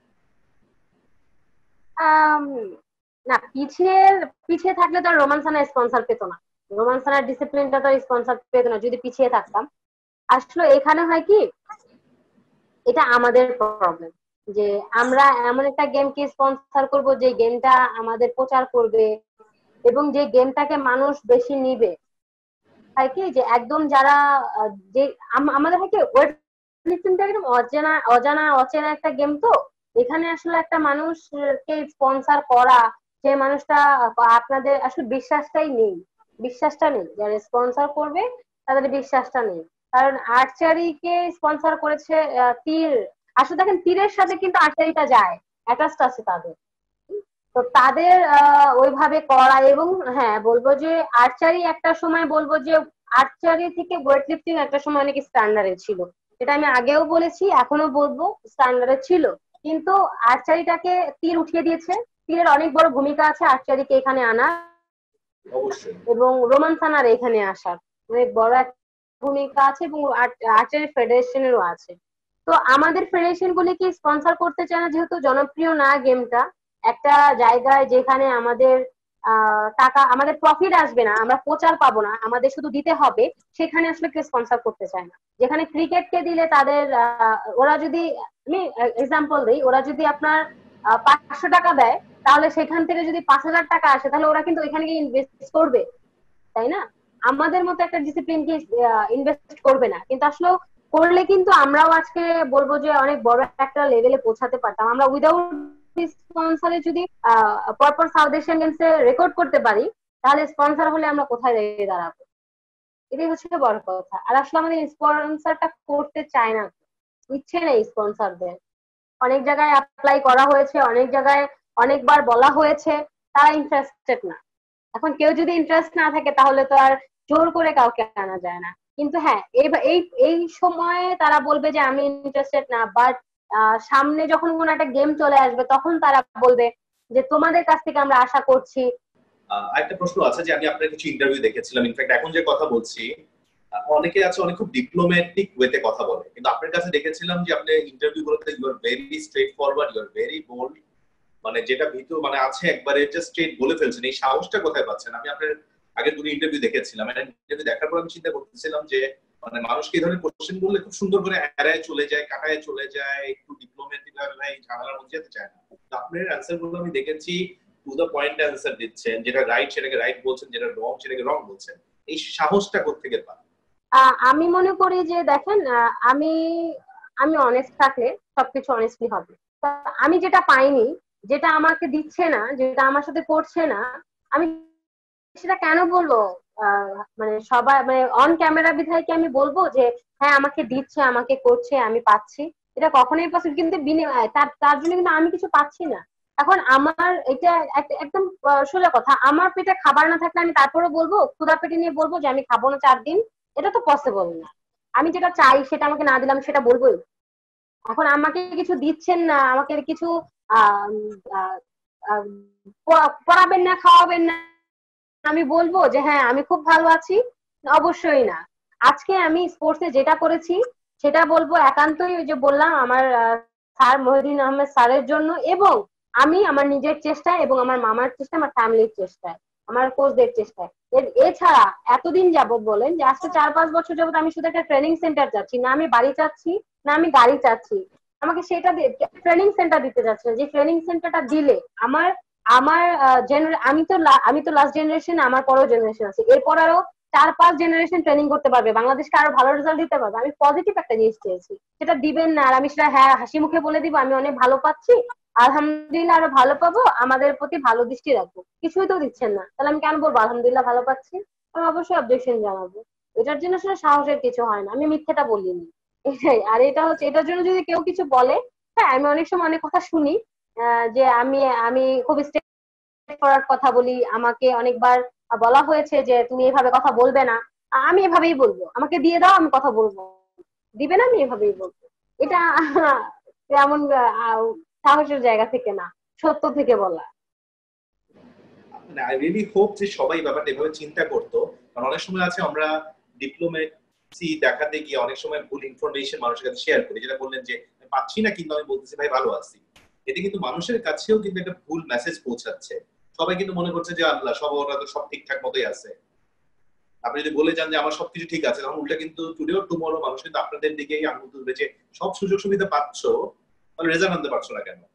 [SPEAKER 2] না, পিছিয়ে পিছিয়ে থাকলে তো রোমান সানা স্পন্সর পেতো না, রোমান সানার ডিসিপ্লিনটা তো স্পন্সর পেতো না যদি পিছিয়ে থাকতাম। আসলে এখানে হয় কি, এটা আমাদের প্রবলেম যে আমরা এমন একটা গেমকে স্পন্সর করব যে গেমটা আমাদের প্রচার করবে এবং যে গেমটাকে মানুষ বেশি নিবে। হয় কি যে একদম যারা যে আমাদের হয় কি, ওয়েট লিফটিংটা একদম অজানা অজানা অচেনা একটা গেম। তো এখানে আসলে একটা মানুষকে স্পন্সর করা, যে মানুষটা আপনাদের আসলে বিশ্বাসটাই নেই, বিশ্বাসটা নেই, যারা স্পন্সর করবে তাদের বিশ্বাসটা নেই। কারণ আর্চারিকে স্পন্সর করেছে তীর, আসলে দেখেন তীরের সাথে কিন্তু আর্চারিটা যায়, অ্যাটাচড আছে তাদের। তো তাদের ওইভাবে করা, এবং হ্যাঁ বলবো যে আর্চারি একটা সময়, বলবো যে আর্চারি থেকে ওয়েট লিফটিং একটা সময় অনেক স্ট্যান্ডার্ডে ছিল, এটা আমি আগেও বলেছি এখনো বলবো, স্ট্যান্ডার্ডে ছিল। কিন্তু আর্চারিটাকে তীর উঠিয়ে দিয়েছে, তীরের অনেক বড় ভূমিকা আছে আর্চারিকে এখানে আনা
[SPEAKER 1] অবশ্যই।
[SPEAKER 2] এবং রোমান সানার এখানে আসার অনেক বড় একটা ভূমিকা আছে, এবং আর্চারি ফেডারেশনেরও আছে। তো আমাদের ফেডারেশন গুলি কি স্পন্সর করতে চায় না, যেহেতু জনপ্রিয় না গেমটা, একটা জায়গায় যেখানে আমাদের টাকা, আমাদের প্রফিট আসবে না, আমরা প্রচার পাবো না, আমাদের শুধু দিতে হবে, সেখানে আসলে কেউ স্পন্সর করতে চায় না। যেখানে ক্রিকেটকে দিলে তাদের ওরা যদি, আমি এক্সাম্পল দিই, ওরা যদি আপনার 500 টাকা দেয়, তাহলে সেখান থেকে যদি 5,000 টাকা আসে, তাহলে ওরা কিন্তু ওইখানে গিয়ে ইনভেস্ট করবে, তাই না? আমাদের মতো একটা ডিসিপ্লিন কি ইনভেস্ট করবে না? কিন্তু আসলে করলে কিন্তু আমরাও আজকে বলবো যে অনেক বড় একটা লেভেলে পৌঁছাতে পারতাম। আমরা উইদাউট স্পন্সরে যদি পরপর সাউথ এশিয়ান গেমসে রেকর্ড করতে পারি, তাহলে স্পন্সর হলে আমরা কোথায় দাঁড়াবো? এটাই হচ্ছে বড় কথা। আর আসলে আমাদের স্পন্সরটা করতে চায় না, ইচ্ছে নেই স্পন্সরদের। অনেক জায়গায় অ্যাপ্লাই করা হয়েছে, অনেক জায়গায় অনেকবার বলা হয়েছে, তারা ইন্টারেস্টেড না। এখন কেউ যদি ইন্টারেস্ট না থাকে তাহলে তো আর জোর করে কাউকে আনা যায় না। কিন্তু হ্যাঁ, এই এই সময়ে তারা বলবে যে আমি ইন্টারেস্টেড না, বাট সামনে যখন কোনো একটা গেম চলে আসবে তখন তারা বলবে যে তোমাদের কাছ থেকে আমরা আশা করছি।
[SPEAKER 1] আরেকটা প্রশ্ন আছে যে আমি আপনার কিছু ইন্টারভিউ দেখেছিলাম, ইনফ্যাক্ট এখন যে কথা বলছি অনেকে আছে অনেক খুব ডিপ্লোম্যাটিক ওয়েতে কথা বলে, কিন্তু আপনার কাছে দেখেছিলাম যে আপনি ইন্টারভিউ গুলোতে you are very straightforward, you are very bold, মানে যেটা ভিতর মানে আছে একবারে জাস্ট স্ট্রেট বলে ফেলছেন। এই সাহসটা কোথায় পাচ্ছেন? আমি আপনার আগে দুটো ইন্টারভিউ দেখেছিলাম, ইন্টারভিউ দেখার পর আমি চিন্তা করতেছিলাম যে মানে মানুষকে এই ধরনের কোশ্চেন করলে খুব সুন্দর করে এড়ায় চলে যায়, কাটায় চলে যায়, একটু ডিপ্লোম্যাটিক ভাবে ঝামেলার মধ্যে যেতে চায় না। তো আপনার অ্যান্সার গুলো আমি দেখেছি টু দ্য পয়েন্ট অ্যান্সার দিচ্ছেন, যেটা রাইট সেটাকে রাইট বলছেন, যেটা রং সেটাকে রং বলছেন। এই সাহসটা কোত্থেকে পান?
[SPEAKER 2] আমি মনে করি যে দেখেন, আমি আমি অনেস্ট থাকলে সবকিছু অনেস্টলি হবে। আমি যেটা পাইনি, যেটা আমাকে দিচ্ছে না, যেটা আমার সাথে করছে না, আমি সেটা কেন বলবো? মানে সবাই মানে অন ক্যামেরা বিধায় কি আমি বলবো যে হ্যাঁ আমাকে দিচ্ছে, আমাকে করছে, আমি পাচ্ছি? এটা কখনোই পসিবল। কিন্তু তার তার জন্য কিন্তু আমি কিছু পাচ্ছি না। এখন আমার এটা একদম সোজা কথা, আমার পেটে খাবার না থাকলে আমি তারপরে বলবো, ক্ষুধা পেটে নিয়ে বলবো যে আমি খাবো না 4 দিন? এটা তো পসিবল না। আমি যেটা চাই সেটা আমাকে না দিলাম সেটা বলবোই। এখন আমাকে কিছু দিচ্ছেন না, আমাকে কিছু আহ আহ, আহ, পড়াবেন না, খাওয়াবেন না, আমি বলবো যে হ্যাঁ আমি খুব ভালো আছি? অবশ্যই না। আজকে আমি স্পোর্টসে যেটা করেছি সেটা বলবো একান্তই ওই যে বললাম আমার স্যার মহিউদ্দিন আহমেদ স্যারের জন্য, এবং আমি আমার নিজের চেষ্টায় এবং আমার মামার চেষ্টায়, আমার ফ্যামিলির চেষ্টায়, আমার কোচদের চেষ্টায়। এছাড়া এতদিন যাবত বলেন যে আজকে 4-5 বছর যাবত আমি শুধু একটা ট্রেনিং সেন্টার চাচ্ছি না, আমি বাড়ি চাচ্ছি না, আমি গাড়ি চাচ্ছি। আমাকে সেটা ট্রেনিং সেন্টার দিতে চাচ্ছি, যে ট্রেনিং সেন্টারটা দিলে আমার আমার আমি তো লাস্ট জেনারেশন, আমার পরেও জেনারেশন আছে, এরপর আরো 4-5 জেনারেশন ট্রেনিং করতে পারবে, বাংলাদেশকে আরো ভালো রেজাল্ট দিতে পারবে। আমি পজিটিভ একটা জিনিস চেয়েছি, সেটা দিবেন না আর আমি সেটা হ্যাঁ হাসি মুখে বলে দিব আমি অনেক ভালো পাচ্ছি, আলহামদুলিল্লাহ আরো ভালো পাবো, আমাদের প্রতি ভালো দৃষ্টি রাখবো। কিছুই তো দিচ্ছেন না, তাহলে আমি কেন বলবো আলহামদুলিল্লাহ ভালো পাচ্ছি? আমি অবশ্যই অবজেকশন জানাবো। এটার জন্য আসলে সাহসের কিছু হয় না, আমি মিথ্যেটা বলিনি। এটাই। আর এটা হচ্ছে, এটার জন্য যদি কেউ কিছু বলে, হ্যাঁ আমি অনেক সময় অনেক কথা শুনি, যে আমি আমি খুব করার কথা বলি, আমাকে অনেকবার বলা হয়েছে যে তুমি এভাবে কথা বলবে না। আমি এভাবেই বলবো, আমাকে দিয়ে দাও আমি কথা বলবো, দিবে না আমি এভাবেই বলবো। এটা তেমন সাহসের জায়গা থেকে না, সত্য থেকে বলা।
[SPEAKER 1] মানে আই রিয়েলি হোপ যে সবাই ব্যাপারটা এভাবে চিন্তা করতো, কারণ অনেক সময় আছে আমরা ডিপ্লোমেসি দেখাতে গিয়ে অনেক সময় ভুল ইনফরমেশন মানুষের কাছে শেয়ার করি, যেটা বললেন যে পাচ্ছি না কিন্তু আমি বলতেছি ভাই ভালো আছি। এতে কিন্তু মানুষের কাছেও কিন্তু একটা ভুল মেসেজ পৌঁছাচ্ছে। সবাই কিন্তু মনে করছে যে আল্লাহ সব ওরা তো সব ঠিকঠাক মতোই আছে। আপনি যদি বলে যান যে আমার সবকিছু ঠিক আছে, তখন উল্টা কিন্তু টুডে টুমরো মানুষ কিন্তু আপনাদের দিকেই আঙুল তুলবে যে সব সুযোগ সুবিধা পাচ্ছ, তাহলে রেজাল্ট আনতে পারছো না কেন?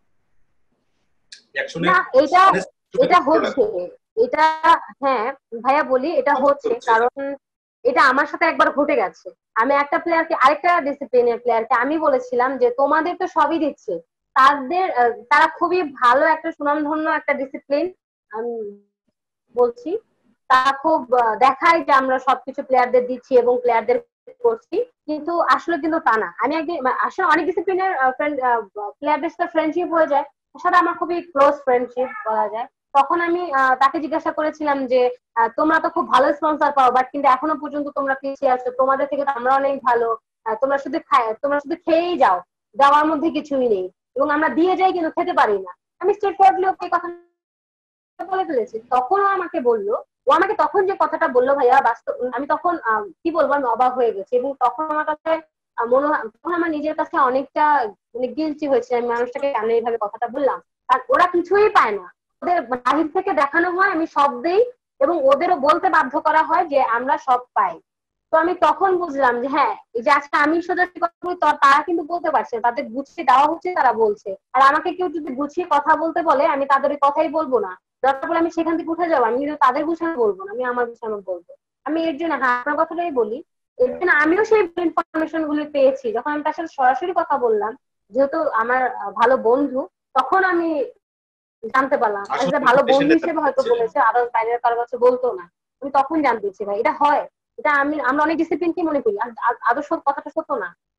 [SPEAKER 1] একশনে
[SPEAKER 2] না, এটা এটা
[SPEAKER 1] ভালো
[SPEAKER 2] হচ্ছে,
[SPEAKER 1] লাগবে।
[SPEAKER 2] এটা হ্যাঁ ভাইয়া বলি, এটা হচ্ছে কারণ এটা আমার সাথে একবার ঘটে গেছে। আমি একটা প্লেয়ারকে, আরেকটা ডিসিপ্লিনের প্লেয়ারকে আমি বলেছিলাম যে তোমাদের তো সবই দিচ্ছে, তারা খুবই ভালো একটা সুনামধন্য একটা ডিসিপ্লিন, আমি বলছি, তারা খুব দেখায় যে আমরা সবকিছু প্লেয়ারদের দিচ্ছি এবং প্লেয়ারদের করছি, কিন্তু আসলে কিন্তু তা না। আমি একদিন আসলে অনেক ডিসিপ্লিনের ফ্রেন্ড প্লেয়ারদের সাথে ফ্রেন্ডশিপ হয়ে যায়, তার সাথে আমার খুবই ক্লোজ ফ্রেন্ডশিপ বলা যায়। তখন আমি তাকে জিজ্ঞাসা করেছিলাম যে তোমরা তো খুব ভালো স্পন্সর পাও, বাট কিন্তু এখনো পর্যন্ত তোমরা পিছিয়ে আছো, তোমাদের থেকে তো আমরা অনেক ভালো, তোমরা শুধু খেয়েই যাও, দেওয়ার মধ্যে কিছুই নেই, এবং আমরা দিয়ে যাই কিন্তু খেতে পারি না। আমি স্ট্রেট ফরওয়ার্ডলি ওকে কথা বলে ফেলেছি। তখন ও আমাকে বললো, ও আমাকে তখন যে কথাটা বললো ভাইয়া, বাস্তব আমি তখন কি বলবো, আমি অবাক হয়ে গেছি। এবং তখন আমার কাছে তখন আমার নিজের কাছে অনেকটা মানে গিলটি হয়েছে, আমি মানুষটাকে কেন এইভাবে কথাটা বললাম। আর ওরা কিছুই পায় না, ওদের বাহির থেকে দেখানো হয় আমি সব দেই, এবং ওদেরও বলতে বাধ্য করা হয় যে আমরা সব পাই। তো আমি তখন বুঝলাম যে হ্যাঁ, এই যে আজকে আমি সোজাসুজি কথা বলি, তারা কিন্তু বলতে পারছে, তাদের গুছিয়ে দেওয়া হচ্ছে, তারা বলছে। আর আমাকে কেউ যদি গুছিয়ে কথা বলতে বলে, আমি তাদের ওই কথাই বলবো না, দরকার পড়লে আমি সেখান থেকে উঠে যাবো, আমি কিন্তু তাদের গুছানো বলবো না, আমি আমার গুছানো বলবো। আমি এর জন্য হ্যাঁ আপনার কথাটাই বলি, এর জন্য আমিও সেই ইনফরমেশন গুলি পেয়েছি যখন আমি তার সাথে সরাসরি কথা বললাম, যেহেতু আমার ভালো বন্ধু, তখন আমি জানতে পারলাম।
[SPEAKER 1] আসলে
[SPEAKER 2] ভালো বন্ধু
[SPEAKER 1] ইনফরমেশনটা
[SPEAKER 2] হিসেবে হয়তো বলেছে, আদার্স বাইরের কারো কাছে বলতো না। আমি তখন জানতেছি ভাই এটা হয়। এটা আমরা অনেক ডিসিপ্লিন কি মনে করি, আদর্শ কথাটা সত্য না।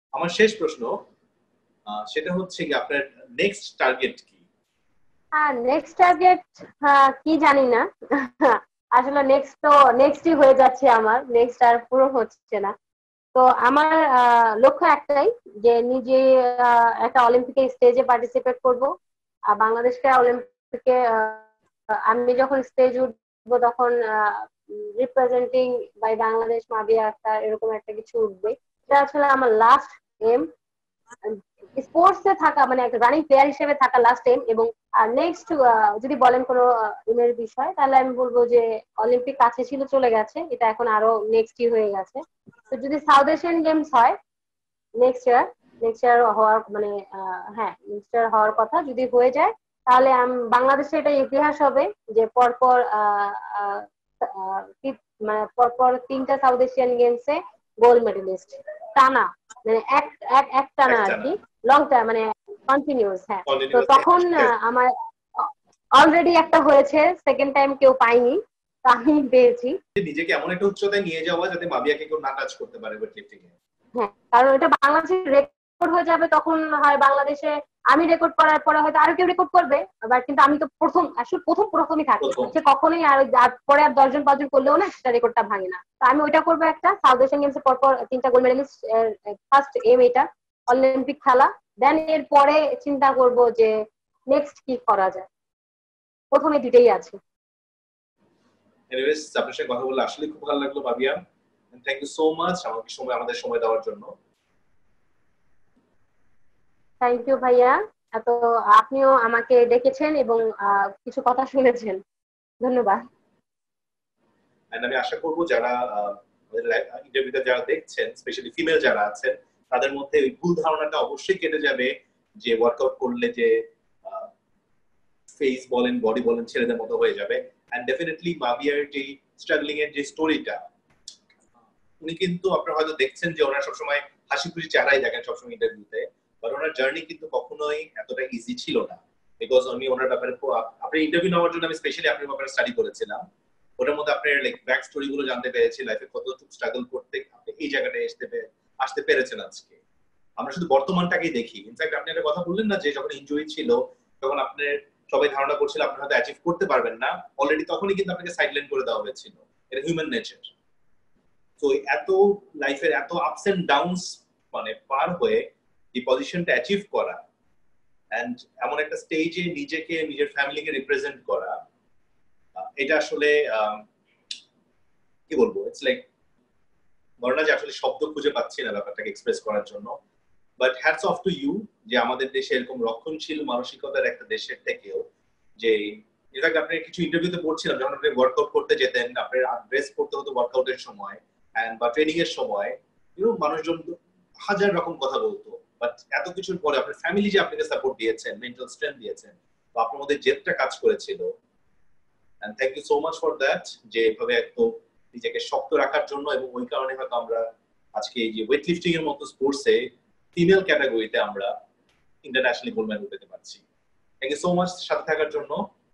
[SPEAKER 1] আমার শেষ প্রশ্ন সেটা হচ্ছে কি আপনার নেক্সট টার্গেট কি?
[SPEAKER 2] নেক্সট টার্গেট কি জানি না। আসলে নেক্সটই হয়ে যাচ্ছে, আমার নেক্সট আর পুরো হচ্ছে না। তো আমার লক্ষ্য একটাই, যে নিজে একটা অলিম্পিকে স্টেজে পার্টিসিপেট করব। বাংলাদেশকে অলিম্পিকে আমি যখন স্টেজ উঠবো তখন রিপ্রেজেন্টিং বাই বাংলাদেশ মাবিয়া আক্তার, এরকম একটা কিছু উঠবে। এটা আসলে আমার লাস্ট এম, স্পোর্টসে থাকা, মানে একটা রানিং প্লেয়ার হিসেবে থাকা লাস্ট এম। এবং নেক্সট যদি বলেন কোনো এমের বিষয়, তাহলে আমি বলবো যে অলিম্পিক কাছে ছিল, চলে গেছে, এটা এখন আরো নেক্সটই হয়ে গেছে। তো যদি সাউথ এশিয়ান গেমস হয় নেক্সট ইয়ার হওয়ার মানে হ্যাঁ নেক্সট ইয়ার হওয়ার কথা, যদি হয়ে যায় তাহলে বাংলাদেশে এটা ইতিহাস হবে যে পরপর মানে পরপর 3টা সাউথ এশিয়ান গেমসে গোল্ড মেডেলিস্ট টানা, মানে এক টানা আর
[SPEAKER 1] একটানা
[SPEAKER 2] কি, লং টাইম, মানে কন্টিনিউয়াস। হ্যাঁ, তো
[SPEAKER 1] কন্টিনিউয়াস।
[SPEAKER 2] তখন আমার অলরেডি একটা হয়েছে, সেকেন্ড টাইম কেউ পাইনি, তো আমি পেয়েছি।
[SPEAKER 1] নিজেকে এমন একটা উচ্চতায় নিয়ে যাওয়া যাতে মাবিয়াকে কেউ না টাচ করতে পারে ওয়েট লিফটিং এ।
[SPEAKER 2] হ্যাঁ, কারণ এটা বাংলাদেশের রেকর্ড হয়ে যাবে, তখন হয় বাংলাদেশে আমি রেকর্ড করার পরে হয়তো আরো কেউ রেকর্ড করবে, আবার কিন্তু আমি তো আসলে প্রথমই থাকি,
[SPEAKER 1] প্রথম
[SPEAKER 2] সে কখনোই আর পরে আর 10 জন 5 জন করলেও না সেটা রেকর্ডটা ভাঙে না। তো আমি ওইটা করবো, একটা সাউথ এশিয়ান গেমসে পরপর 3টা গোল্ড মেডেলিস্ট, ফার্স্ট এম এটা, অলিম্পিক খেলা। দেন এর পরে চিন্তা করব যে নেক্সট কি করা যায়, প্রথমে দুটেই আছে।
[SPEAKER 1] এনিওয়েজ, আপনার সাথে কথা বলে আসলে খুব ভালো লাগলো Mabia. Thank you so much আমাদের সময় দেওয়ার জন্য।
[SPEAKER 2] থ্যাংক ইউ ভাইয়া, এত আপনিও আমাকে ডেকেছেন এবং কিছু কথা শুনেছেন, ধন্যবাদ।
[SPEAKER 1] আমি আশা করব যারা ইন্টারভিউটা যারা দেখছেন, স্পেশালি ফিমেল যারা আছেন, তাদের মধ্যে ওই ভুল ধারণাটা অবশ্যই কেটে যাবে যে ওয়ার্কআউট করলে যে ফেস বলেন বডি বলেন ছেলেদের মতো হয়ে যাবে। এন্ড ডেফিনেটলি মাবিয়ার যে স্ট্রাগলিং এর যে স্টোরিটা, উনি কিন্তু আপনারা হয়তো দেখছেন যে ওনার সবসময় হাসি খুশি চেহারাই দেখেন সবসময় ইন্টারভিউতে, বাট ওনার জার্নি কিন্তু কখনোই এতটা ইজি ছিল না। বিকজ আমি ওনার ব্যাপারে আপনি ইন্টারভিউ নেওয়ার জন্য আমি স্পেশালি আপনার ব্যাপারে স্টাডি করেছিলাম। ওটার মধ্যে আপনার লাইক ব্যাক স্টোরি গুলো জানতে পেরেছি, লাইফে কতটুকু স্ট্রাগল করতে আপনি এই জায়গাটায় আসতে পেরেছেন আজকে। আমরা শুধু বর্তমানটাকেই দেখি। ইনফ্যাক্ট আপনি একটা কথা বললেন না যে যখন ইনজুরি ছিল তখন আপনার সবাই ধারণা করছিল আপনি হয়তো অ্যাচিভ করতে পারবেন না, অলরেডি তখনই কিন্তু আপনাকে সাইডলাইন করে দেওয়া হয়েছিল। এটা হিউম্যান নেচার। তো এত লাইফের এত আপস এন্ড ডাউনস মানে পার হয়ে এই পজিশনটা অ্যাচিভ করা এন্ড এমন একটা স্টেজে নিজেকে নিজের ফ্যামিলিকে রিপ্রেজেন্ট করা, এটা আসলে কি বলবো, ইটস লাইক বর্ণা যে আসলে শব্দ খুঁজে পাচ্ছি না ব্যাপারটাকে এক্সপ্রেস করার জন্য। But hats off to you যে আমাদের দেশে এরকম রক্ষণশীল মানসিকতার একটা দেশের থেকেও যে ইনফ্যাক্ট আপনি কিছু ইন্টারভিউতে পড়ছিলাম যখন আপনি ওয়ার্কআউট করতে যেতেন আপনার ড্রেস পরতে হতো ওয়ার্কআউটের সময় বা ট্রেনিং এর সময়, মানুষজন হাজার রকম কথা বলতো, বাট এত কিছুর পরে আপনার ফ্যামিলি যে আপনাকে সাপোর্ট দিয়েছেন, মেন্টাল স্ট্রেংথ দিয়েছেন, তো আপনার মধ্যে জেদটা কাজ করেছিল। And thank you so much for that, যে এভাবে একটু নিজেকে শক্ত রাখার জন্য। এবং ওই কারণে হয়তো আমরা আজকে এই যে ওয়েট লিফটিং এর মতো স্পোর্টসে ফিমেল ক্যাটাগরিতে আমরা ইন্টারন্যাশনালি গোল্ড মেডেল পেতে পারছি। থ্যাংক ইউ সো মাচ সাথে থাকার জন্য।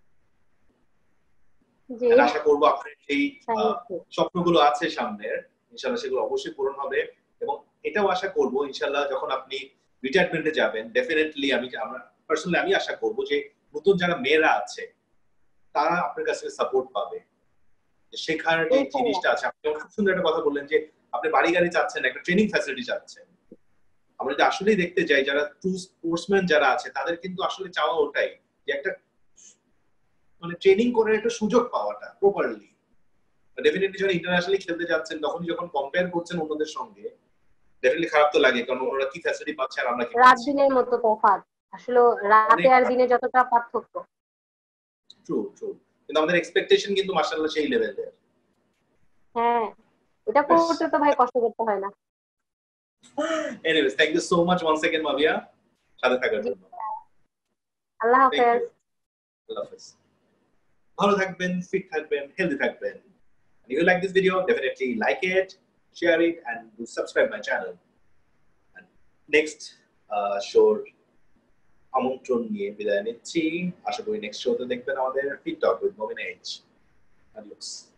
[SPEAKER 1] আশা করবো আপনার সেই স্বপ্নগুলো আছে সামনের, ইনশাল্লাহ সেগুলো অবশ্যই পূরণ হবে। এবং এটাও আশা করবো ইনশাল্লাহ যখন আপনি রিটায়ারমেন্টে যাবেন, ডেফিনেটলি আমি আশা করবো যে নতুন যারা মেয়েরা আছে তারা আপনার কাছে সাপোর্ট পাবে, শেখার যে জিনিসটা আছে। আপনি খুব সুন্দর একটা কথা বললেন যে আপনি বাড়ি গাড়ি চাচ্ছেন, একটা ট্রেনিং ফ্যাসিলিটি চাচ্ছেন। আমরা যদি আসলেই দেখতে যাই যারা ট্রু স্পোর্টসম্যান যারা আছে তাদের কিন্তু আসলে চাওয়া ওটাই যে একটা মানে ট্রেনিং করার একটা সুযোগ পাওয়াটা প্রপারলি। ডেফিনেটলি যখন ইন্টারন্যাশনালি খেলতে যাচ্ছেন তখনই যখন কম্পেয়ার করছেন অন্যদের সঙ্গে, ডেফিনেটলি খারাপ তো লাগে, কারণ ওরা কি ফ্যাসিলিটি পাচ্ছে আর আমরা কি
[SPEAKER 2] রাত দিনের মতো তফাৎ, আসলে রাতে আর দিনে যতটা পার্থক্য।
[SPEAKER 1] ট্রু ট্রু, কিন্তু আমাদের এক্সপেকটেশন কিন্তু মাশাআল্লাহ সেই লেভেলের।
[SPEAKER 2] হ্যাঁ, এটা করতে তো ভাই কষ্ট করতে হয় না।
[SPEAKER 1] Anyways, thank you so much once again Mabia সাথে থাকার জন্য।
[SPEAKER 2] আল্লাহ হাফেজ।
[SPEAKER 1] আল্লাহ হাফেজ। ভালো থাকবেন, ফিট থাকবেন, হেলদি থাকবেন। And if you like this video, definitely like it, share it, and do subscribe my channel. And next show আমন্ত্রণ নিয়ে বিদায় নিচ্ছি। আশা করি নেক্সট শোতে দেখবেন আমাদের fit talk with Momin H. Adios.